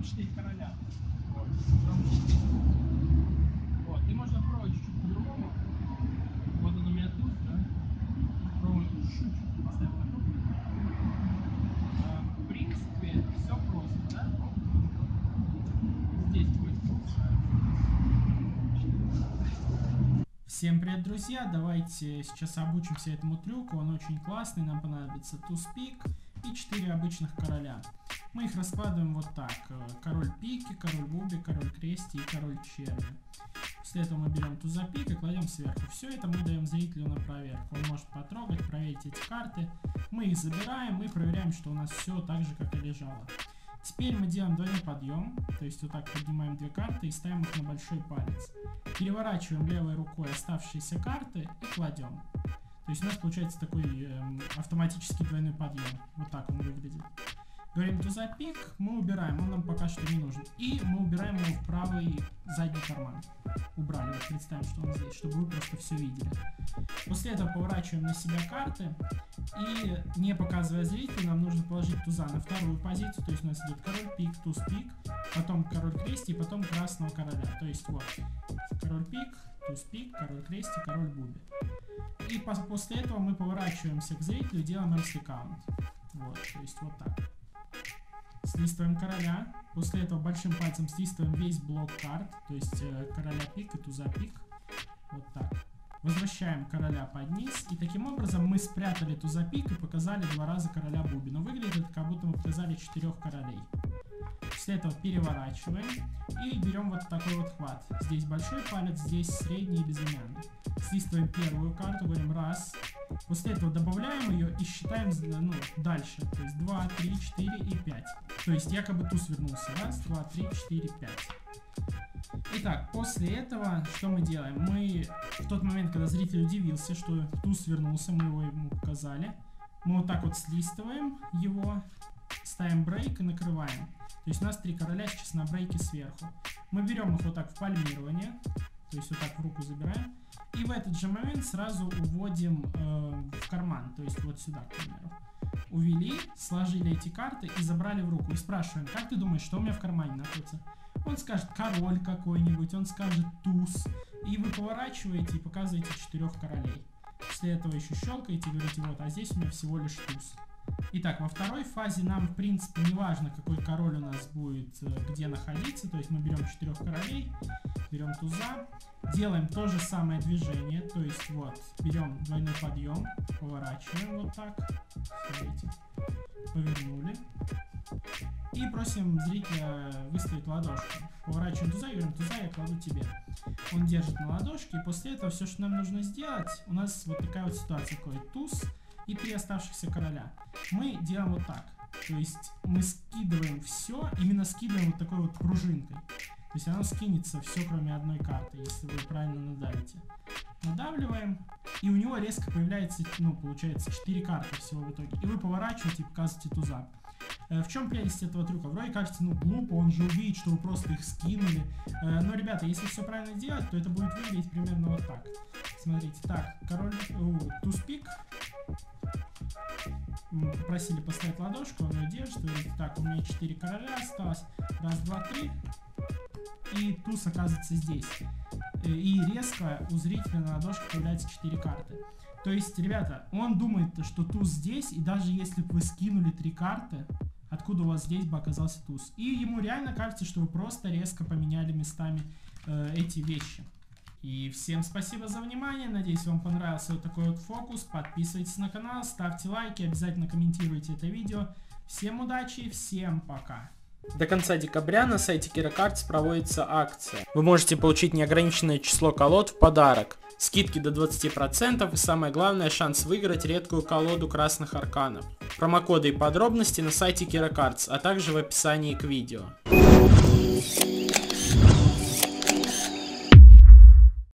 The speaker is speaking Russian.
4 короля. Вот. И можно пробовать чуть-чуть по-другому. Вот он у меня тут, да? Пробуем чуть-чуть поставить на круг. В принципе, все просто, да? Здесь будет туз. Всем привет, друзья! Давайте сейчас обучимся этому трюку. Он очень классный. Нам понадобится туз-пик и 4 обычных короля. Мы их раскладываем вот так. Король пики, король буби, король крести и король черви. После этого мы берем туза-пик и кладем сверху. Все это мы даем зрителю на проверку. Он может потрогать, проверить эти карты. Мы их забираем и проверяем, что у нас все так же, как и лежало. Теперь мы делаем двойной подъем, то есть вот так поднимаем две карты и ставим их на большой палец. Переворачиваем левой рукой оставшиеся карты и кладем. То есть у нас получается такой автоматический двойной подъем. Вот так он выглядит. Говорим туза-пик, мы убираем, он нам пока что не нужен. И мы убираем его в правый задний карман. Убрали, вот представим, что он здесь, чтобы вы просто все видели. После этого поворачиваем на себя карты. И не показывая зрителю, нам нужно положить туза на вторую позицию. То есть у нас идет король пик, туз пик, потом король крести и потом красного короля. То есть вот король пик, туз пик, король крести, король буби. И после этого мы поворачиваемся к зрителю и делаем русский каунт. Вот, то есть вот так. Слистываем короля. После этого большим пальцем слистываем весь блок карт. То есть короля пик и туза пик. Вот так. Возвращаем короля под низ. И таким образом мы спрятали туза пик и показали 2 раза короля буби. Но выглядит это, как будто мы показали 4 королей. После этого переворачиваем. И берем вот такой вот хват. Здесь большой палец, здесь средний и безымянный. Слистываем первую карту, говорим раз. После этого добавляем ее и считаем дальше. То есть 2, 3, 4 и 5. То есть якобы туз вернулся. Раз, 2, 3, 4, 5. Итак, после этого что мы делаем? Мы в тот момент, когда зритель удивился, что туз вернулся, мы его ему показали. Мы вот так вот слистываем его, ставим брейк и накрываем. То есть у нас 3 короля сейчас на брейке сверху. Мы берем их вот так в пальмирование. То есть вот так в руку забираем. И в этот же момент сразу уводим в карман. То есть вот сюда, к примеру. Увели, сложили эти карты и забрали в руку. И спрашиваем, как ты думаешь, что у меня в кармане находится? Он скажет король какой-нибудь, он скажет туз. И вы поворачиваете и показываете 4 королей. После этого еще щелкаете и говорите, вот, а здесь у меня всего лишь туз. Итак, во второй фазе нам, в принципе, не важно, какой король у нас будет где находиться. То есть мы берем 4 королей, берем туза, делаем то же самое движение. То есть вот, берем двойной подъем, поворачиваем вот так. Смотрите, повернули. И просим зрителя выставить ладошку. Поворачиваем туза и говорим, туза я кладу тебе. Он держит на ладошке. И после этого все, что нам нужно сделать, у нас вот такая вот ситуация. Такой туз и 3 оставшихся короля. Мы делаем вот так. То есть мы скидываем все, именно скидываем вот такой вот пружинкой. То есть оно скинется все, кроме одной карты, если вы правильно надавите. Надавливаем, и у него резко появляется, получается 4 карты всего в итоге. И вы поворачиваете и показываете туза. В чем прелесть этого трюка? Вроде кажется, глупо, он же увидит, что вы просто их скинули. Но, ребята, если все правильно делать, то это будет выглядеть примерно вот так. Смотрите, так, король, туз-пик. Мы попросили поставить ладошку, он ее держит. Говорит, так, у меня 4 короля осталось. Раз, два, 3. И туз оказывается здесь. И резко у зрителя на ладошке появляются 4 карты. То есть, ребята, он думает, что туз здесь, и даже если бы вы скинули 3 карты, откуда у вас здесь бы оказался туз. И ему реально кажется, что вы просто резко поменяли местами эти вещи. И всем спасибо за внимание, надеюсь, вам понравился вот такой вот фокус. Подписывайтесь на канал, ставьте лайки, обязательно комментируйте это видео. Всем удачи, всем пока! До конца декабря на сайте KiraCards проводится акция. Вы можете получить неограниченное число колод в подарок, скидки до 20% и самое главное, шанс выиграть редкую колоду красных арканов. Промокоды и подробности на сайте KiraCards, а также в описании к видео.